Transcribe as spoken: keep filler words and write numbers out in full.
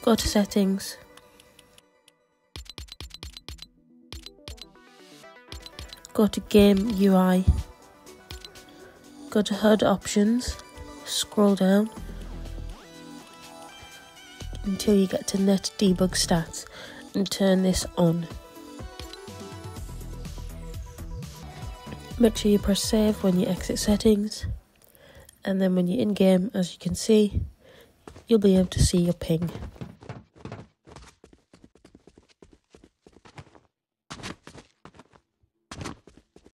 Go to settings. Go to game U I. Go to H U D options. Scroll down until you get to net debug stats and turn this on. Make sure you press save when you exit settings, and then when you're in game, as you can see, you'll be able to see your ping.